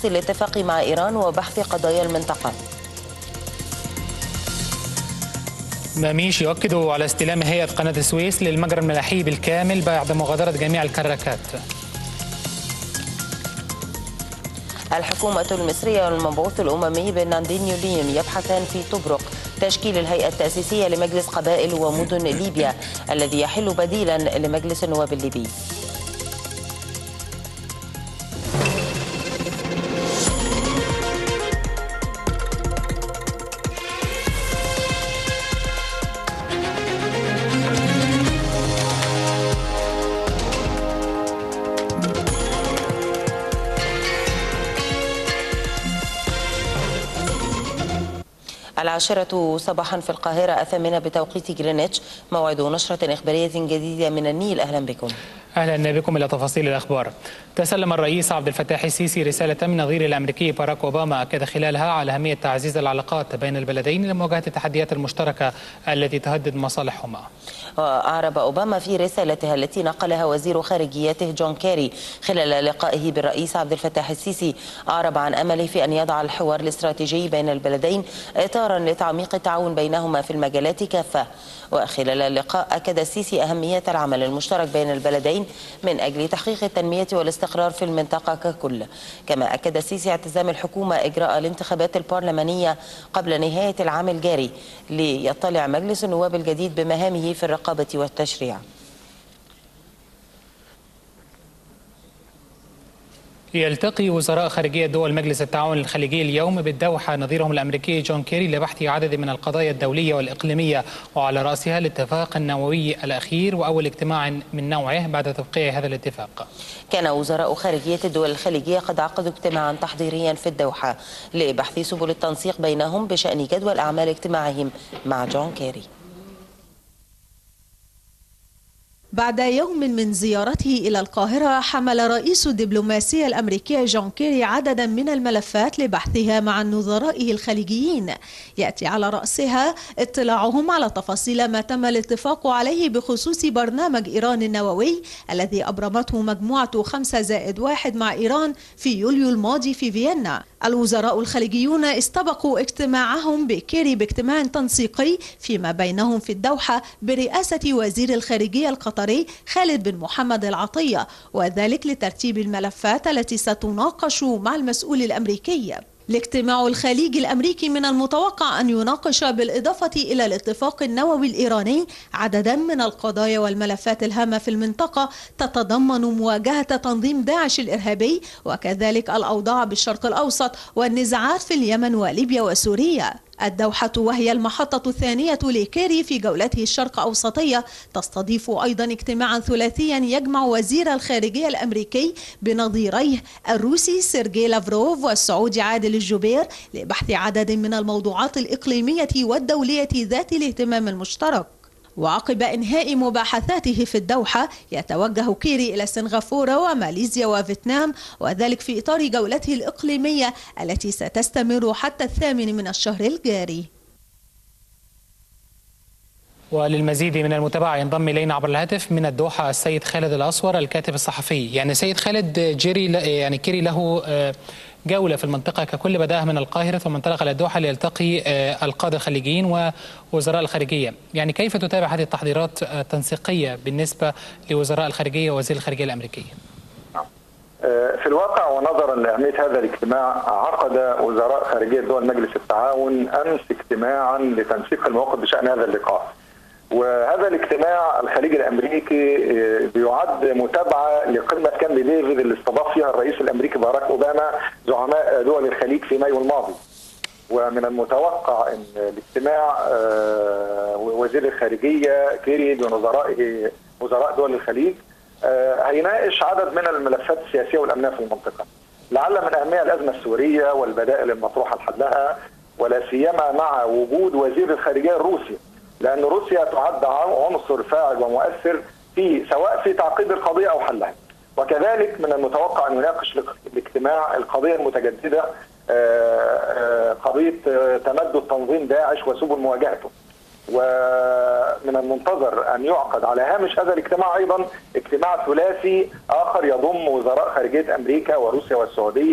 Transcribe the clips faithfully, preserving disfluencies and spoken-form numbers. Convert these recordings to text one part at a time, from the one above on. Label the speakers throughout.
Speaker 1: الاتفاق مع إيران وبحث قضايا المنطقة.
Speaker 2: ماميش يؤكد على استلام هيئة قناة السويس للمجرى الملاحي بالكامل بعد مغادرة جميع الكراكات.
Speaker 1: الحكومة المصرية والمبعوث الأممي برناردينيو ليون يبحثان في طبرق تشكيل الهيئة التأسيسية لمجلس قبائل ومدن ليبيا الذي يحل بديلا لمجلس النواب الليبي. العاشرة صباحا في القاهرة، الثامنة بتوقيت جرينتش، موعد نشرة إخبارية جديدة من النيل. أهلا بكم.
Speaker 2: أهلا بكم إلى تفاصيل الأخبار. تسلم الرئيس عبد الفتاح السيسي رسالة من نظيره الأمريكي باراك أوباما أكد خلالها على أهمية تعزيز العلاقات بين البلدين لمواجهة التحديات المشتركة التي تهدد مصالحهما.
Speaker 1: وأعرب أوباما في رسالتها التي نقلها وزير خارجيته جون كيري خلال لقائه بالرئيس عبد الفتاح السيسي، أعرب عن أمله في أن يضع الحوار الاستراتيجي بين البلدين إطارا لتعميق التعاون بينهما في المجالات كافة. وخلال اللقاء أكد السيسي أهمية العمل المشترك بين البلدين من أجل تحقيق التنمية والاستقرار في المنطقة ككل. كما أكد السيسي اعتزام الحكومة إجراء الانتخابات البرلمانية قبل نهاية العام الجاري ليطلع مجلس النواب الجديد بمهامه في الرقابة والتشريع.
Speaker 2: يلتقي وزراء خارجية دول مجلس التعاون الخليجي اليوم بالدوحة نظيرهم الأمريكي جون كيري لبحث عدد من القضايا الدولية والإقليمية، وعلى رأسها الاتفاق النووي الأخير وأول اجتماع من نوعه بعد توقيع هذا الاتفاق.
Speaker 1: كان وزراء خارجية الدول الخليجية قد عقدوا اجتماعا تحضيريا في الدوحة لبحث سبل التنسيق بينهم بشأن جدول أعمال اجتماعهم مع جون كيري.
Speaker 3: بعد يوم من زيارته إلى القاهرة، حمل رئيس الدبلوماسية الأمريكية جون كيري عددا من الملفات لبحثها مع نظرائه الخليجيين، يأتي على رأسها اطلاعهم على تفاصيل ما تم الاتفاق عليه بخصوص برنامج إيران النووي الذي أبرمته مجموعة خمسة زائد واحد مع إيران في يوليو الماضي في فيينا. الوزراء الخليجيون استبقوا اجتماعهم بكيري باجتماع تنسيقي فيما بينهم في الدوحة برئاسة وزير الخارجية القطري خالد بن محمد العطية، وذلك لترتيب الملفات التي ستناقش مع المسؤول الأمريكي. الاجتماع الخليجي الأمريكي من المتوقع أن يناقش بالإضافة إلى الاتفاق النووي الإيراني عددا من القضايا والملفات الهامة في المنطقة تتضمن مواجهة تنظيم داعش الإرهابي، وكذلك الأوضاع بالشرق الأوسط والنزاعات في اليمن وليبيا وسوريا. الدوحة وهي المحطة الثانية لكيري في جولته الشرق أوسطية تستضيف أيضا اجتماعا ثلاثيا يجمع وزير الخارجية الأمريكي بنظيريه الروسي سيرجي لافروف والسعودي عادل الجبير لبحث عدد من الموضوعات الإقليمية والدولية ذات الاهتمام المشترك. وعقب إنهاء مباحثاته في الدوحة يتوجه كيري إلى سنغافورة وماليزيا وفيتنام، وذلك في إطار جولته الإقليمية التي ستستمر حتى الثامن من الشهر الجاري.
Speaker 2: وللمزيد من المتابعة ينضم إلينا عبر الهاتف من الدوحة السيد خالد الأسور الكاتب الصحفي. يعني سيد خالد، جيري يعني كيري له جولة في المنطقة ككل، بدأها من القاهرة ثم انطلق إلى الدوحة ليلتقي القادة الخليجيين ووزراء الخارجية. يعني كيف تتابع هذه التحضيرات التنسيقية بالنسبة لوزراء الخارجية ووزير الخارجية الأمريكي؟
Speaker 4: في الواقع ونظرا لأهمية هذا الاجتماع، عقد وزراء خارجية دول مجلس التعاون أمس اجتماعا لتنسيق المواقف بشأن هذا اللقاء. وهذا الاجتماع الخليجي الامريكي بيعد متابعه لقمه كامب ديفيد اللي استضاف فيها الرئيس الامريكي باراك اوباما زعماء دول الخليج في مايو الماضي. ومن المتوقع ان الاجتماع وزير الخارجيه كيري بنظرائه وزراء دول الخليج هيناقش عدد من الملفات السياسيه والامنيه في المنطقه. لعل من اهمها الازمه السوريه والبدائل المطروحه لحلها، ولا سيما مع وجود وزير الخارجيه الروسي، لأن روسيا تعد عنصر فاعل ومؤثر في سواء في تعقيد القضية أو حلها. وكذلك من المتوقع أن يناقش الاجتماع القضية المتجددة، قضية تمدد تنظيم داعش وسبل مواجهته. ومن المنتظر أن يعقد على هامش هذا الاجتماع أيضا اجتماع ثلاثي آخر يضم وزراء خارجية أمريكا وروسيا والسعودية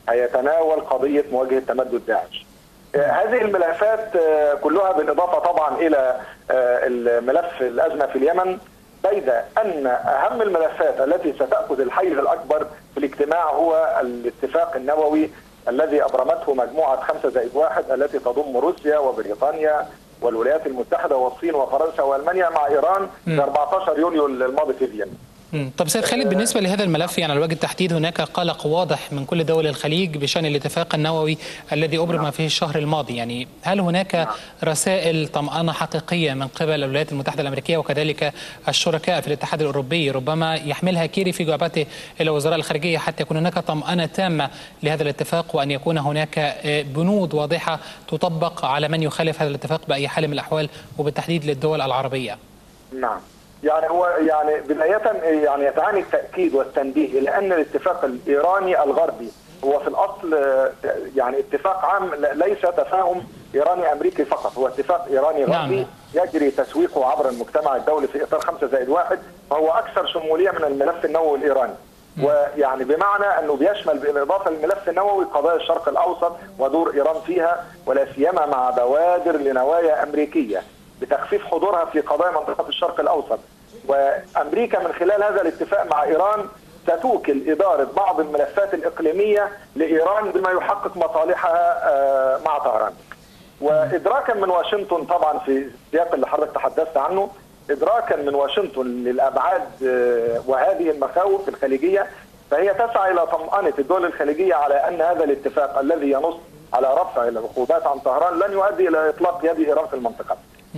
Speaker 4: هيتناول قضية مواجهة تمدد داعش. هذه الملفات كلها بالإضافة طبعا إلى الملف الأزمة في اليمن، بيد أن أهم الملفات التي ستأخذ الحيز الأكبر في الاجتماع هو الاتفاق النووي الذي أبرمته مجموعة خمسة زائد واحد التي تضم روسيا وبريطانيا والولايات المتحدة والصين وفرنسا وألمانيا مع إيران في أربعة عشر يوليو الماضي في فيينا.
Speaker 2: طب سيد خالد، بالنسبة لهذا الملف يعني على وجه التحديد هناك قلق واضح من كل دول الخليج بشأن الاتفاق النووي الذي أبرم في الشهر الماضي، يعني هل هناك رسائل طمأنة حقيقية من قبل الولايات المتحدة الأمريكية وكذلك الشركاء في الاتحاد الأوروبي ربما يحملها كيري في جواباته إلى وزراء الخارجية حتى يكون هناك طمأنة تامة لهذا الاتفاق وأن يكون هناك بنود واضحة تطبق على من يخالف هذا الاتفاق بأي حال من الأحوال وبالتحديد للدول العربية؟
Speaker 4: نعم، يعني هو يعني بداية يعني يتعني التأكيد والتنبيه إلى أن الاتفاق الإيراني الغربي هو في الأصل يعني اتفاق عام، ليس تفاهم إيراني أمريكي فقط، هو اتفاق إيراني غربي نعم. يجري تسويقه عبر المجتمع الدولي في إطار خمسة زائد واحد، فهو أكثر شمولية من الملف النووي الإيراني. م. ويعني بمعنى أنه بيشمل بالإضافة للملف النووي قضايا الشرق الأوسط ودور إيران فيها، ولا سيما مع بوادر لنوايا أمريكية بتخفيف حضورها في قضايا منطقة الشرق الأوسط. وأمريكا من خلال هذا الاتفاق مع إيران ستوكل إدارة بعض الملفات الإقليمية لإيران بما يحقق مصالحها مع طهران. وإدراكا من واشنطن طبعا في السياق اللي حضرتك تحدثت عنه، إدراكا من واشنطن للأبعاد وهذه المخاوف الخليجية، فهي تسعى إلى طمأنة الدول الخليجية على أن هذا الاتفاق الذي ينص على رفع العقوبات عن طهران لن يؤدي إلى إطلاق يد إيران في المنطقة.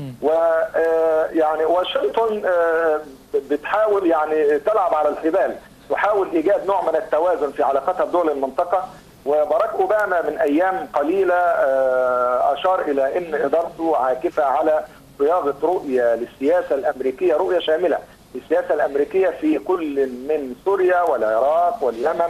Speaker 4: ويعني واشنطن بتحاول يعني تلعب على الحبال، تحاول ايجاد نوع من التوازن في علاقتها بدول المنطقه. وباراك اوباما من ايام قليله اشار الى ان ادارته عاكفه على صياغه رؤيه للسياسه الامريكيه، رؤيه شامله للسياسه الامريكيه في كل من سوريا والعراق واليمن،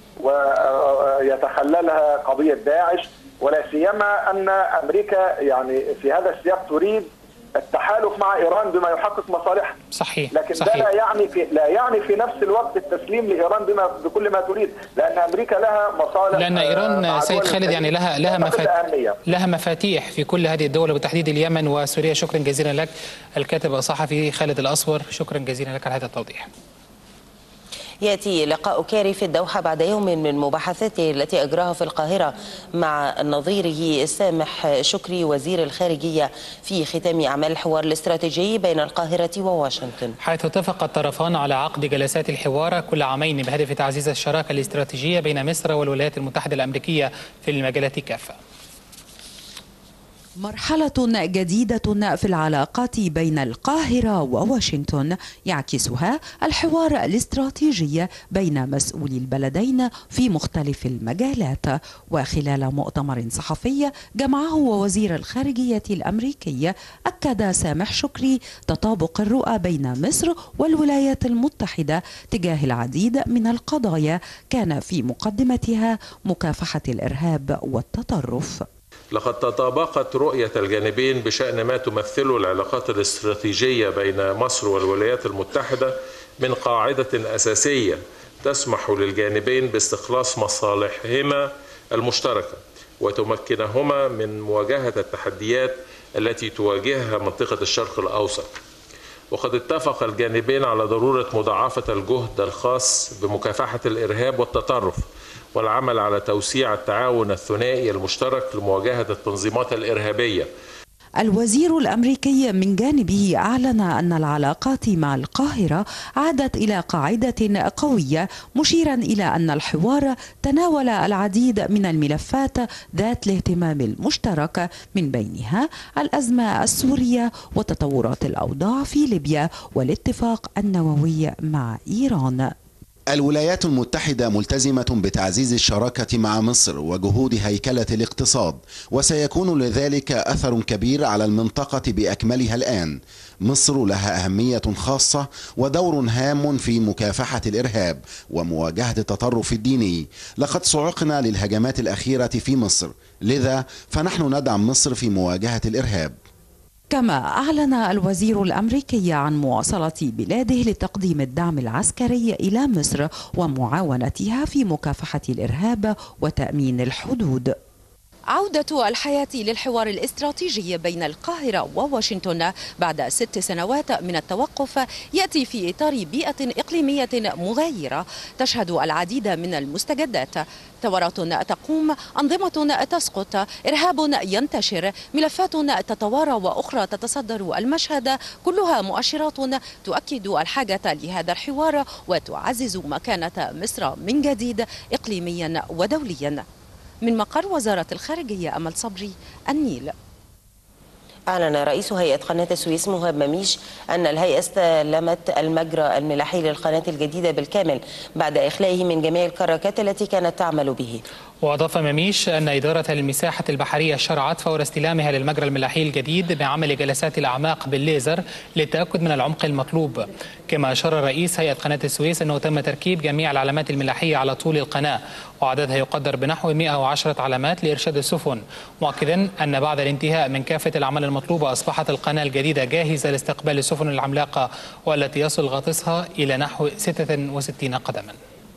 Speaker 4: ويتخللها قضيه داعش، ولا سيما ان امريكا يعني في هذا السياق تريد التحالف مع ايران بما يحقق مصالحها.
Speaker 2: صحيح.
Speaker 4: لكن
Speaker 2: صحيح.
Speaker 4: ده لا يعني في لا يعني في نفس الوقت التسليم لايران بما بكل ما تريد، لان امريكا لها مصالح.
Speaker 2: لان ايران سيد خالد يعني لها لها مفاتيح لها مفاتيح في كل هذه الدول وبالتحديد اليمن وسوريا. شكرا جزيلا لك الكاتب الصحفي خالد الأصور، شكرا جزيلا لك على هذا التوضيح.
Speaker 1: يأتي لقاء كيري في الدوحة بعد يوم من مباحثاته التي أجراها في القاهرة مع نظيره سامح شكري وزير الخارجية في ختام أعمال الحوار الاستراتيجي بين القاهرة وواشنطن،
Speaker 2: حيث اتفق الطرفان على عقد جلسات الحوار كل عامين بهدف تعزيز الشراكة الاستراتيجية بين مصر والولايات المتحدة الأمريكية في المجالات كافة.
Speaker 5: مرحلة جديدة في العلاقات بين القاهرة وواشنطن يعكسها الحوار الاستراتيجي بين مسؤولي البلدين في مختلف المجالات. وخلال مؤتمر صحفي جمعه وزير الخارجية الأمريكي، أكد سامح شكري تطابق الرؤى بين مصر والولايات المتحدة تجاه العديد من القضايا كان في مقدمتها مكافحة الإرهاب والتطرف.
Speaker 6: لقد تطابقت رؤية الجانبين بشأن ما تمثله العلاقات الاستراتيجية بين مصر والولايات المتحدة من قاعدة أساسية تسمح للجانبين باستخلاص مصالحهما المشتركة وتمكنهما من مواجهة التحديات التي تواجهها منطقة الشرق الأوسط. وقد اتفق الجانبين على ضرورة مضاعفة الجهد الخاص بمكافحة الإرهاب والتطرف والعمل على توسيع التعاون الثنائي المشترك لمواجهة التنظيمات الإرهابية.
Speaker 5: الوزير الأمريكي من جانبه أعلن أن العلاقات مع القاهرة عادت إلى قاعدة قوية، مشيرا إلى أن الحوار تناول العديد من الملفات ذات الاهتمام المشترك، من بينها الأزمة السورية وتطورات الأوضاع في ليبيا والاتفاق النووي مع إيران.
Speaker 7: الولايات المتحدة ملتزمة بتعزيز الشراكة مع مصر وجهود هيكلة الاقتصاد، وسيكون لذلك أثر كبير على المنطقة بأكملها الآن. مصر لها أهمية خاصة ودور هام في مكافحة الإرهاب ومواجهة التطرف الديني. لقد صعقنا للهجمات الأخيرة في مصر، لذا فنحن ندعم مصر في مواجهة الإرهاب.
Speaker 5: كما أعلن الوزير الأمريكي عن مواصلة بلاده لتقديم الدعم العسكري إلى مصر ومعاونتها في مكافحة الإرهاب وتأمين الحدود. عودة الحياة للحوار الاستراتيجي بين القاهرة وواشنطن بعد ست سنوات من التوقف يأتي في إطار بيئة إقليمية مغايرة تشهد العديد من المستجدات: ثورات تقوم، أنظمة تسقط، إرهاب ينتشر، ملفات تتوارى وأخرى تتصدر المشهد، كلها مؤشرات تؤكد الحاجة لهذا الحوار وتعزز مكانة مصر من جديد إقليميا ودوليا. من مقر وزارة الخارجية أمل صبري، النيل.
Speaker 1: أعلن رئيس هيئة قناة السويس مهاب مميش أن الهيئة استلمت المجرى الملاحي للقناة الجديدة بالكامل بعد إخلائه من جميع الكراكات التي كانت تعمل به.
Speaker 2: وأضاف مميش أن إدارة المساحة البحرية شرعت فور استلامها للمجرى الملاحي الجديد بعمل جلسات الأعماق بالليزر للتأكد من العمق المطلوب. كما أشار رئيس هيئة قناة السويس أنه تم تركيب جميع العلامات الملاحية على طول القناة وعددها يقدر بنحو مئة وعشرة علامات لإرشاد السفن، مؤكدا أن بعد الانتهاء من كافة الأعمال المطلوبة أصبحت القناة الجديدة جاهزة لاستقبال السفن العملاقة والتي يصل غطسها إلى نحو ستة وستين قدما.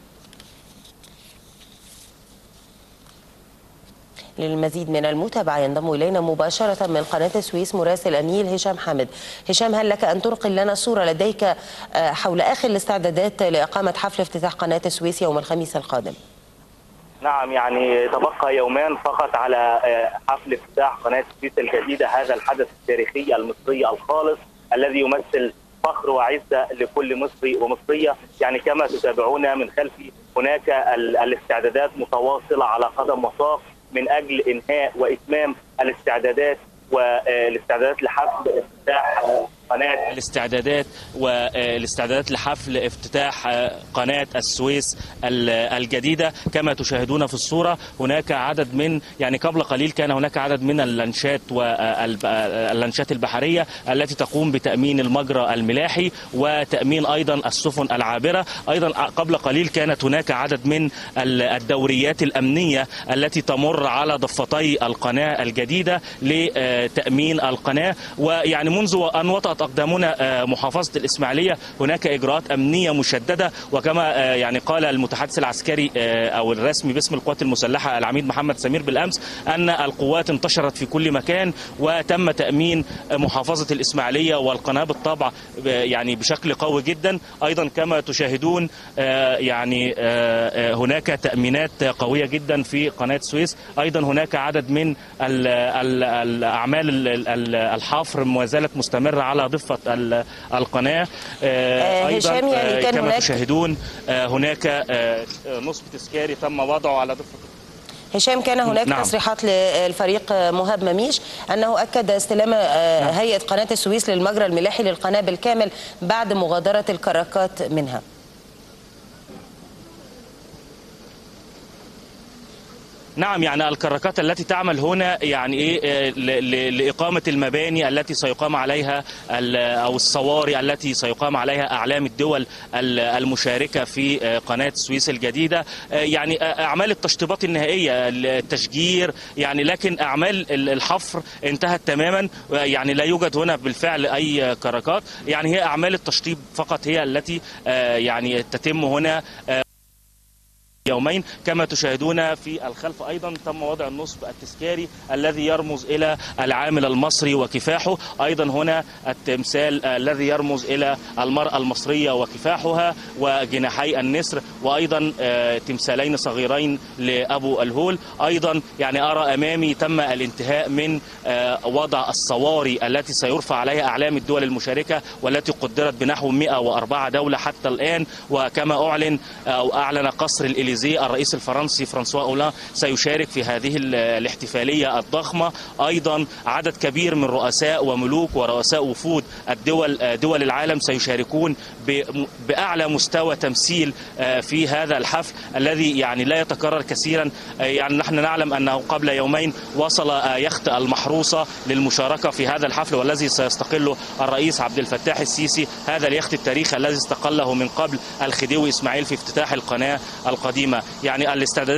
Speaker 1: للمزيد من المتابعة ينضم إلينا مباشرة من قناة السويس مراسل النيل هشام حامد. هشام، هل لك أن تنقل لنا صورة لديك حول آخر الاستعدادات لإقامة حفل افتتاح قناة السويس يوم الخميس القادم؟
Speaker 8: نعم، يعني تبقى يومان فقط على حفل افتتاح قناة السويس الجديدة، هذا الحدث التاريخي المصري الخالص الذي يمثل فخر وعزة لكل مصري ومصرية. يعني كما تتابعون من خلفي هناك الاستعدادات متواصلة على قدم وساق من أجل إنهاء وإتمام الاستعدادات والاستعدادات لحفل افتتاح قناة
Speaker 9: الاستعدادات والاستعدادات لحفل افتتاح قناة السويس الجديدة. كما تشاهدون في الصورة هناك عدد من يعني قبل قليل كان هناك عدد من اللانشات واللانشات البحرية التي تقوم بتأمين المجرى الملاحي وتأمين أيضا السفن العابرة. أيضا قبل قليل كانت هناك عدد من الدوريات الأمنية التي تمر على ضفتي القناة الجديدة لتأمين القناة. ويعني منذ أن وطأت أقدامنا محافظة الإسماعيلية هناك إجراءات أمنية مشددة، وكما يعني قال المتحدث العسكري أو الرسمي باسم القوات المسلحة العميد محمد سمير بالأمس أن القوات انتشرت في كل مكان وتم تأمين محافظة الإسماعيلية والقناة بالطبع يعني بشكل قوي جدا. أيضا كما تشاهدون يعني هناك تأمينات قوية جدا في قناة السويس. أيضا هناك عدد من الأعمال الحفر ما زالت مستمرة على ضفة القناة. أيضا يعني كان كما هناك تشاهدون هناك نصب تذكاري تم وضعه على ضفة.
Speaker 1: هشام، كان هناك نعم. تصريحات للفريق مهاب مميش أنه أكد استلام نعم. هيئة قناة السويس للمجرى الملاحي للقناة بالكامل بعد مغادرة الكراكات منها.
Speaker 9: نعم، يعني الكراكات التي تعمل هنا يعني ايه لإقامة المباني التي سيقام عليها أو الصواري التي سيقام عليها أعلام الدول المشاركة في قناة السويس الجديدة. يعني أعمال التشطيبات النهائية، التشجير يعني، لكن أعمال الحفر انتهت تماما. يعني لا يوجد هنا بالفعل أي كراكات، يعني هي أعمال التشطيب فقط هي التي يعني تتم هنا يومين. كما تشاهدون في الخلف أيضا تم وضع النصب التذكاري الذي يرمز إلى العامل المصري وكفاحه. أيضا هنا التمثال الذي يرمز إلى المرأة المصرية وكفاحها وجناحي النسر، وأيضا تمثالين صغيرين لأبو الهول. أيضا يعني أرى أمامي تم الانتهاء من وضع الصواري التي سيرفع عليها أعلام الدول المشاركة والتي قدرت بنحو مئة وأربعة دولة حتى الآن. وكما أعلن أو أعلن قصر الإليزيه الرئيس الفرنسي فرانسوا أولاند سيشارك في هذه الاحتفالية الضخمة. أيضا عدد كبير من رؤساء وملوك ورؤساء وفود الدول دول العالم سيشاركون بأعلى مستوى تمثيل في هذا الحفل الذي يعني لا يتكرر كثيرا. يعني نحن نعلم أنه قبل يومين وصل يخت المحروسة للمشاركة في هذا الحفل والذي سيستقله الرئيس عبد الفتاح السيسي، هذا اليخت التاريخي الذي استقله من قبل الخديوي إسماعيل في افتتاح القناة القديمة. يعني الاستعدادات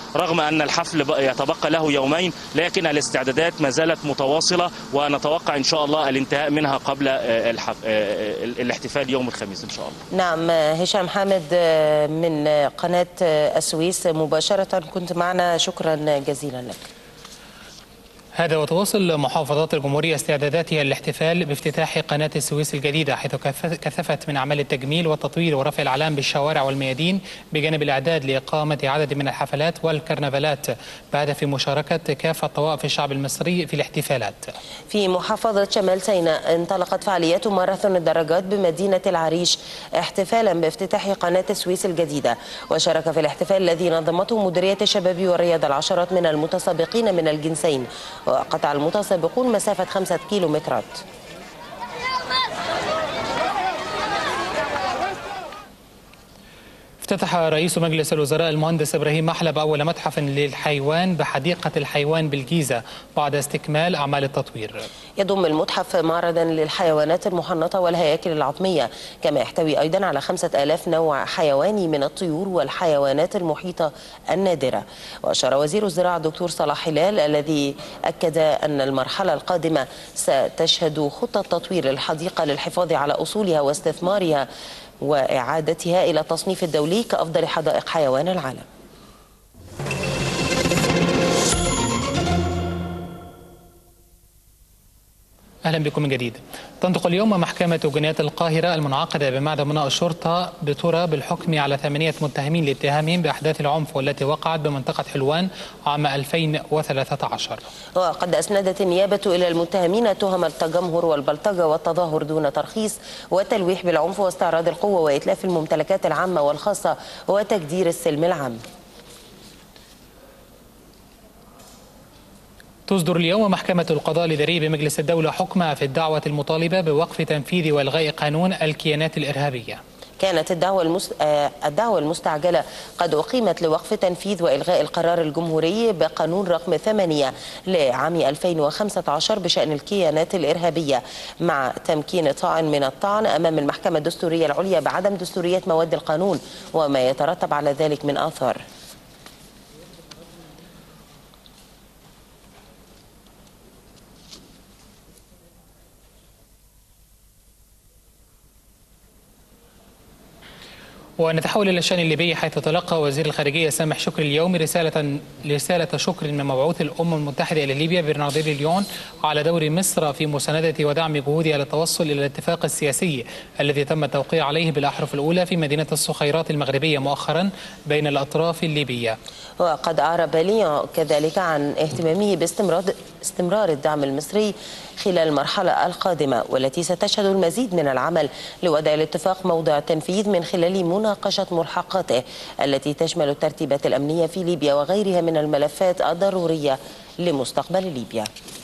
Speaker 9: رغم أن الحفل يتبقى له يومين، لكن الاستعدادات ما زالت متواصلة ونتوقع إن شاء الله الانتهاء منها قبل الاحتفال يوم الخميس إن شاء الله.
Speaker 1: نعم، هشام حامد من قناة السويس مباشرة كنت معنا، شكرا جزيلا لك.
Speaker 2: هذا وتواصل محافظات الجمهورية استعداداتها للاحتفال بافتتاح قناة السويس الجديدة، حيث كثفت من أعمال التجميل والتطوير ورفع الأعلام بالشوارع والميادين، بجانب الإعداد لإقامة عدد من الحفلات والكرنفالات بهدف مشاركة كافة طوائف الشعب المصري في الاحتفالات.
Speaker 1: في محافظة شمال سيناء انطلقت فعاليات ماراثون الدراجات بمدينة العريش احتفالا بافتتاح قناة السويس الجديدة، وشارك في الاحتفال الذي نظمته مديرية الشباب والرياضة العشرات من المتسابقين من الجنسين، وقطع المتسابقون مسافة خمسة كيلومترات.
Speaker 2: افتتح رئيس مجلس الوزراء المهندس إبراهيم محلب أول متحف للحيوان بحديقة الحيوان بالجيزة بعد استكمال أعمال التطوير.
Speaker 1: يضم المتحف معرضا للحيوانات المحنطة والهياكل العظمية، كما يحتوي أيضا على خمسة آلاف نوع حيواني من الطيور والحيوانات المحيطة النادرة. وأشار وزير الزراعة الدكتور صلاح هلال الذي أكد أن المرحلة القادمة ستشهد خطة تطوير الحديقة للحفاظ على أصولها واستثمارها وإعادتها إلى التصنيف الدولي كأفضل حدائق حيوان العالم.
Speaker 2: أهلا بكم من جديد. تنطق اليوم محكمة جنايات القاهرة المنعقدة بمعهد أمناء الشرطة بترى بالحكم على ثمانية متهمين لاتهامهم بأحداث العنف والتي وقعت بمنطقة حلوان عام ألفين وثلاثة عشر.
Speaker 1: وقد أسندت النيابة إلى المتهمين تهم التجمهر والبلطجة والتظاهر دون ترخيص والتلويح بالعنف واستعراض القوة وإتلاف الممتلكات العامة والخاصة وتجدير السلم العام.
Speaker 2: تصدر اليوم محكمة القضاء الإداري بمجلس الدولة حكمها في الدعوة المطالبة بوقف تنفيذ والغاء قانون الكيانات الإرهابية.
Speaker 1: كانت الدعوة, المس... الدعوة المستعجلة قد أقيمت لوقف تنفيذ وإلغاء القرار الجمهوري بقانون رقم ثمانية لعام ألفين وخمسة عشر بشأن الكيانات الإرهابية، مع تمكين طاعن من الطعن أمام المحكمة الدستورية العليا بعدم دستورية مواد القانون وما يترتب على ذلك من آثار.
Speaker 2: ونتحول إلى الشأن الليبي، حيث تلقى وزير الخارجية سامح شكري اليوم رسالة رسالة شكر من مبعوث الأمم المتحدة إلى ليبيا برناردينو ليون على دور مصر في مساندة ودعم جهودها للتوصل إلى الاتفاق السياسي الذي تم التوقيع عليه بالأحرف الأولى في مدينة الصخيرات المغربية مؤخرا بين الأطراف الليبية.
Speaker 1: وقد أعرب ليون كذلك عن اهتمامه باستمرار استمرار الدعم المصري خلال المرحلة القادمة، والتي ستشهد المزيد من العمل لوضع الاتفاق موضع التنفيذ من خلال مناقشة ملحقاته التي تشمل الترتيبات الأمنية في ليبيا وغيرها من الملفات الضرورية لمستقبل ليبيا.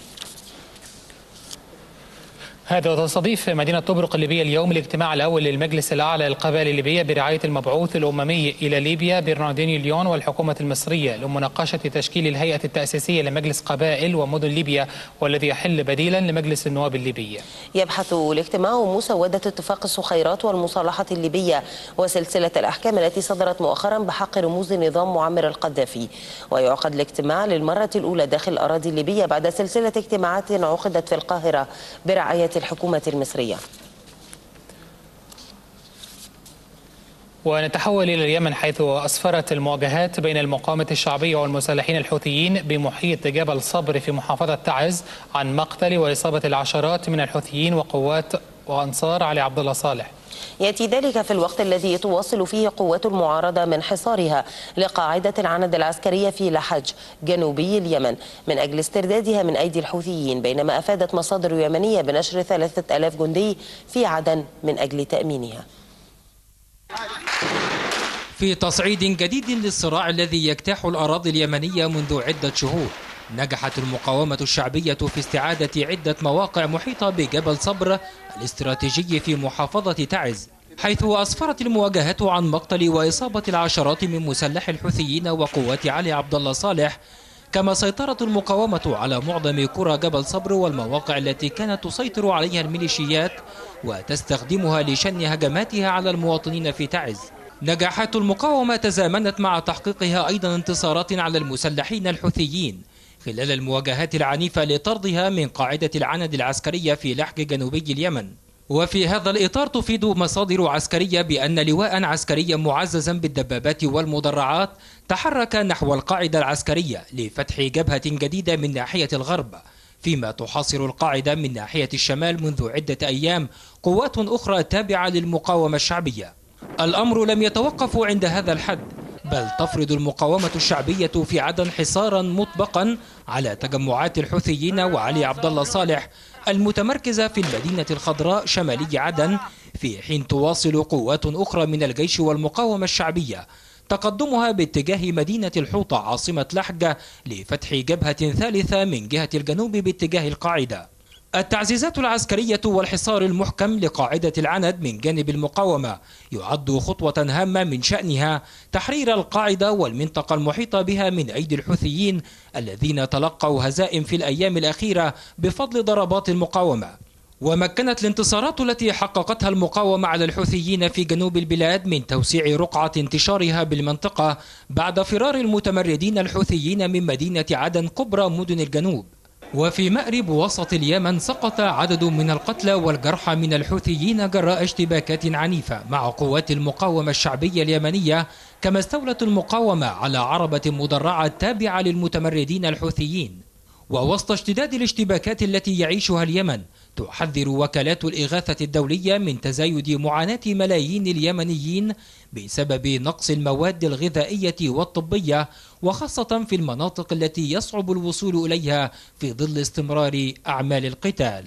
Speaker 2: هذا وتستضيف مدينة طبرق الليبية اليوم الاجتماع الأول للمجلس الأعلى للقبائل الليبية برعاية المبعوث الأممي إلى ليبيا برناردينو ليون والحكومة المصرية لمناقشة تشكيل الهيئة التأسيسية لمجلس قبائل ومدن ليبيا والذي يحل بديلا لمجلس النواب الليبي.
Speaker 1: يبحث الاجتماع مسودة اتفاق الصخيرات والمصالحة الليبية وسلسلة الأحكام التي صدرت مؤخرا بحق رموز نظام معمر القذافي، ويعقد الاجتماع للمرة الأولى داخل الأراضي الليبية بعد سلسلة اجتماعات عقدت في القاهرة برعاية الحكومة المصرية.
Speaker 2: ونتحول إلى اليمن، حيث أسفرت المواجهات بين المقاومة الشعبية والمسلحين الحوثيين بمحيط جبل صبر في محافظة تعز عن مقتل وإصابة العشرات من الحوثيين وقوات وأنصار علي عبد الله صالح.
Speaker 1: يأتي ذلك في الوقت الذي تواصل فيه قوات المعارضة من حصارها لقاعدة العند العسكرية في لحج جنوبي اليمن من أجل استردادها من أيدي الحوثيين، بينما أفادت مصادر يمنية بنشر ثلاثة آلاف جندي في عدن من أجل تأمينها.
Speaker 10: في تصعيد جديد للصراع الذي يجتاح الأراضي اليمنية منذ عدة شهور، نجحت المقاومة الشعبية في استعادة عدة مواقع محيطة بجبل صبر الاستراتيجي في محافظة تعز، حيث أسفرت المواجهات عن مقتل وإصابة العشرات من مسلح الحوثيين وقوات علي عبد الله صالح، كما سيطرت المقاومة على معظم قرى جبل صبر والمواقع التي كانت تسيطر عليها الميليشيات وتستخدمها لشن هجماتها على المواطنين في تعز. نجاحات المقاومة تزامنت مع تحقيقها أيضا انتصارات على المسلحين الحوثيين خلال المواجهات العنيفة لطردها من قاعدة العند العسكرية في لحج جنوبي اليمن. وفي هذا الإطار تفيد مصادر عسكرية بأن لواء عسكريا معززا بالدبابات والمدرعات تحرك نحو القاعدة العسكرية لفتح جبهة جديدة من ناحية الغرب، فيما تحاصر القاعدة من ناحية الشمال منذ عدة أيام قوات أخرى تابعة للمقاومة الشعبية. الأمر لم يتوقف عند هذا الحد، بل تفرض المقاومة الشعبية في عدن حصارا مطبقا على تجمعات الحوثيين وعلي عبد الله صالح المتمركزة في المدينة الخضراء شمالي عدن، في حين تواصل قوات أخرى من الجيش والمقاومة الشعبية تقدمها باتجاه مدينة الحوطة عاصمة لحج لفتح جبهة ثالثة من جهة الجنوب باتجاه القاعدة. التعزيزات العسكرية والحصار المحكم لقاعدة العند من جانب المقاومة يعد خطوة هامة من شأنها تحرير القاعدة والمنطقة المحيطة بها من أيدي الحوثيين الذين تلقوا هزائم في الأيام الأخيرة بفضل ضربات المقاومة. ومكنت الانتصارات التي حققتها المقاومة على الحوثيين في جنوب البلاد من توسيع رقعة انتشارها بالمنطقة بعد فرار المتمردين الحوثيين من مدينة عدن كبرى مدن الجنوب. وفي مأرب وسط اليمن سقط عدد من القتلى والجرحى من الحوثيين جراء اشتباكات عنيفة مع قوات المقاومة الشعبية اليمنية، كما استولت المقاومة على عربة مدرعة تابعة للمتمردين الحوثيين. ووسط اشتداد الاشتباكات التي يعيشها اليمن، تحذر وكالات الإغاثة الدولية من تزايد معاناة ملايين اليمنيين بسبب نقص المواد الغذائية والطبية، وخاصة في المناطق التي يصعب الوصول إليها في ظل استمرار أعمال القتال.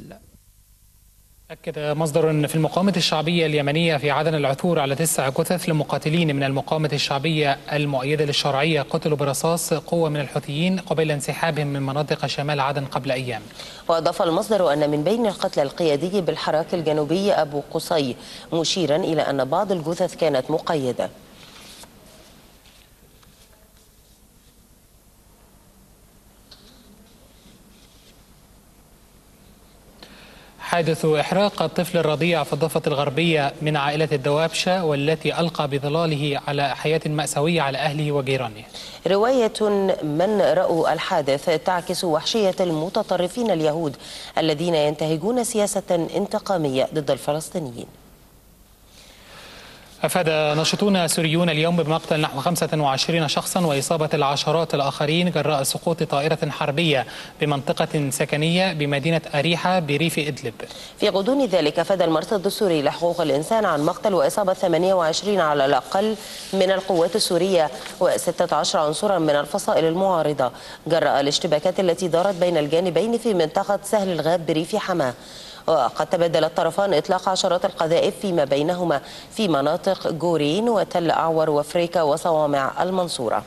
Speaker 2: أكد مصدر في المقاومة الشعبية اليمنية في عدن العثور على تسع جثث لمقاتلين من المقاومة الشعبية المؤيدة للشرعية قتلوا برصاص قوة من الحوثيين قبيل انسحابهم من مناطق شمال عدن قبل أيام.
Speaker 1: وأضاف المصدر أن من بين القتلى القيادي بالحراك الجنوبي أبو قصي، مشيرا إلى أن بعض الجثث كانت مقيدة.
Speaker 2: حادث إحراق الطفل الرضيع في الضفة الغربية من عائلة الدوابشة والتي ألقى بظلاله على حياة مأساوية على أهله وجيرانه.
Speaker 1: رواية من رأوا الحادث تعكس وحشية المتطرفين اليهود الذين ينتهجون سياسة انتقامية ضد الفلسطينيين.
Speaker 2: أفاد ناشطون سوريون اليوم بمقتل نحو خمسة وعشرين شخصا وإصابة العشرات الآخرين جراء سقوط طائرة حربية بمنطقة سكنية بمدينة أريحة بريف إدلب.
Speaker 1: في غضون ذلك أفاد المرصد السوري لحقوق الإنسان عن مقتل وإصابة ثمانية وعشرين على الأقل من القوات السورية وستة عشر عنصرا من الفصائل المعارضة جراء الاشتباكات التي دارت بين الجانبين في منطقة سهل الغاب بريف حماة. وقد تبادل الطرفان إطلاق عشرات القذائف فيما بينهما في مناطق جورين وتل أعور وفريكا وصوامع المنصورة.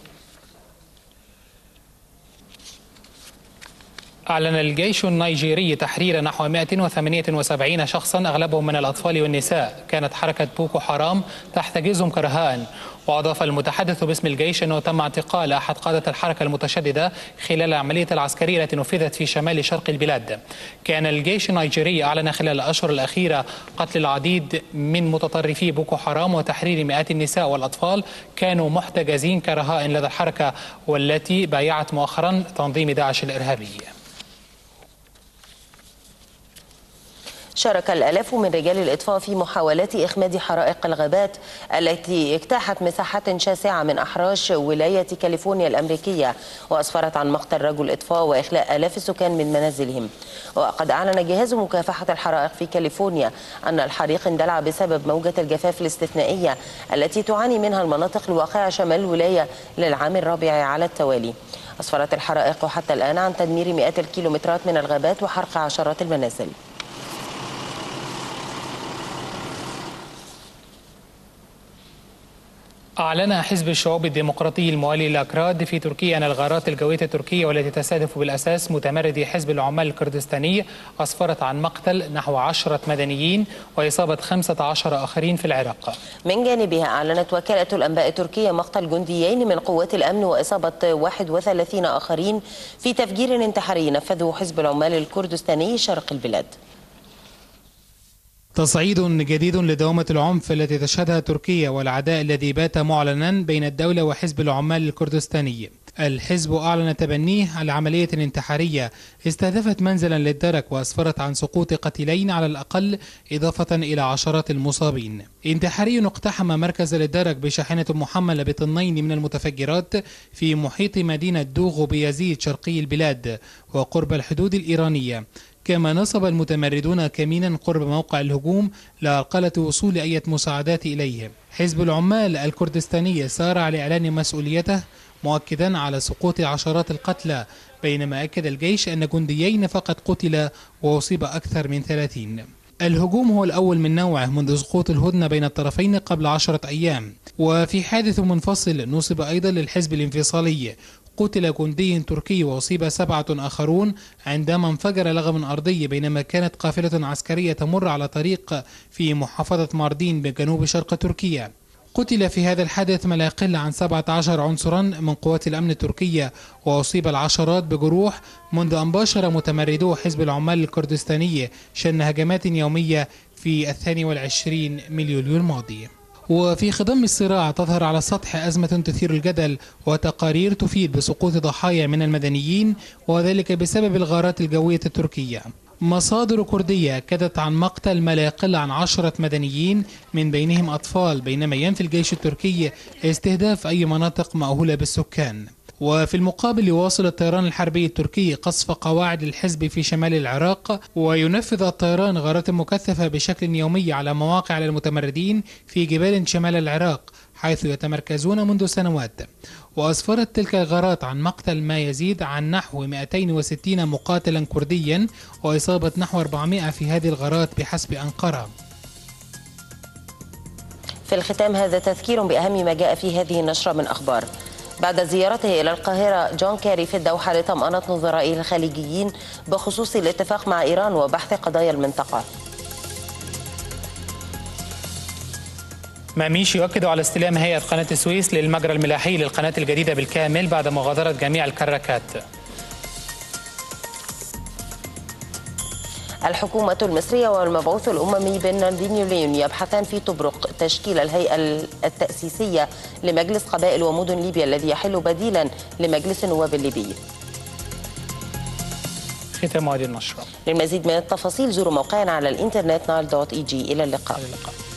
Speaker 2: أعلن الجيش النيجيري تحرير نحو مئة وثمانية وسبعين شخصا أغلبهم من الأطفال والنساء كانت حركة بوكو حرام تحتجزهم كرهاء. وأضاف المتحدث باسم الجيش أنه تم اعتقال أحد قادة الحركة المتشددة خلال العملية العسكرية التي نفذت في شمال شرق البلاد. كان الجيش النيجيري أعلن خلال الأشهر الأخيرة قتل العديد من متطرفي بوكو حرام وتحرير مئات النساء والأطفال كانوا محتجزين كرهاء لدى الحركة والتي بايعت مؤخرا تنظيم داعش الإرهابي.
Speaker 1: شارك الآلاف من رجال الإطفاء في محاولات إخماد حرائق الغابات التي اجتاحت مساحات شاسعة من أحراش ولاية كاليفورنيا الأمريكية وأسفرت عن مقتل رجل إطفاء وإخلاء آلاف السكان من منازلهم. وقد أعلن جهاز مكافحة الحرائق في كاليفورنيا أن الحريق اندلع بسبب موجة الجفاف الاستثنائية التي تعاني منها المناطق الواقعة شمال الولاية للعام الرابع على التوالي. أسفرت الحرائق حتى الآن عن تدمير مئات الكيلومترات من الغابات وحرق عشرات المنازل.
Speaker 2: أعلن حزب الشعوب الديمقراطي الموالي للأكراد في تركيا أن الغارات الجوية التركية والتي تستهدف بالأساس متمردي حزب العمال الكردستاني أسفرت عن مقتل نحو عشرة مدنيين وإصابة خمسة عشر آخرين في العراق.
Speaker 1: من جانبها أعلنت وكالة الأنباء التركية مقتل جنديين من قوات الأمن وإصابة واحد وثلاثين آخرين في تفجير انتحاري نفذه حزب العمال الكردستاني شرق البلاد.
Speaker 2: تصعيد جديد لدوامة العنف التي تشهدها تركيا والعداء الذي بات معلنا بين الدولة وحزب العمال الكردستاني. الحزب أعلن تبنيه على عملية انتحارية استهدفت منزلا للدرك وأسفرت عن سقوط قتيلين على الأقل إضافة إلى عشرات المصابين. انتحاري اقتحم مركز للدرك بشاحنة محملة بطنين من المتفجرات في محيط مدينة دوغو بيزيد شرقي البلاد وقرب الحدود الإيرانية. كما نصب المتمردون كمينا قرب موقع الهجوم لعرقلة وصول أي مساعدات إليه. حزب العمال الكردستاني سارع لإعلان مسؤوليته مؤكدا على سقوط عشرات القتلى، بينما أكد الجيش أن جنديين فقط قتل وأصيب أكثر من ثلاثين. الهجوم هو الأول من نوعه منذ سقوط الهدنة بين الطرفين قبل عشرة أيام. وفي حادث منفصل نصب أيضا للحزب الانفصالي، قتل جندي تركي وأصيب سبعة آخرون عندما انفجر لغم أرضي بينما كانت قافلة عسكرية تمر على طريق في محافظة ماردين بجنوب شرق تركيا. قتل في هذا الحادث ما لا يقل عن سبعة عشر عنصرا من قوات الأمن التركية وأصيب العشرات بجروح منذ أن باشر متمردو حزب العمال الكردستاني شن هجمات يومية في الثاني والعشرين من يوليو الماضي. وفي خضم الصراع تظهر على السطح أزمة تثير الجدل وتقارير تفيد بسقوط ضحايا من المدنيين، وذلك بسبب الغارات الجوية التركية. مصادر كردية أكدت عن مقتل ما لا يقل عن عشرة مدنيين من بينهم أطفال، بينما ينفي الجيش التركي استهداف أي مناطق مأهولة بالسكان. وفي المقابل يواصل الطيران الحربي التركي قصف قواعد الحزب في شمال العراق، وينفذ الطيران غارات مكثفة بشكل يومي على مواقع للمتمردين في جبال شمال العراق حيث يتمركزون منذ سنوات. وأسفرت تلك الغارات عن مقتل ما يزيد عن نحو مئتين وستين مقاتلا كرديا وإصابة نحو أربعمئة في هذه الغارات بحسب أنقرة.
Speaker 1: في الختام هذا تذكير بأهم ما جاء في هذه النشرة من أخبار. بعد زيارته إلى القاهرة جون كيري في الدوحة لطمأنة نظرائه الخليجيين بخصوص الاتفاق مع إيران وبحث قضايا المنطقة.
Speaker 2: ماميش يؤكد على استلام هيئة قناة السويس للمجرى الملاحي للقناة الجديدة بالكامل بعد مغادرة جميع الكراكات.
Speaker 1: الحكومة المصرية والمبعوث الأممي برناردينيو ليون يبحثان في طبرق تشكيل الهيئة التأسيسية لمجلس قبائل ومدن ليبيا الذي يحل بديلا لمجلس النواب الليبي.
Speaker 2: ختام هذه النشرة.
Speaker 1: للمزيد من التفاصيل زوروا موقعنا على الإنترنت نايل دوت إي جي. إلى اللقاء.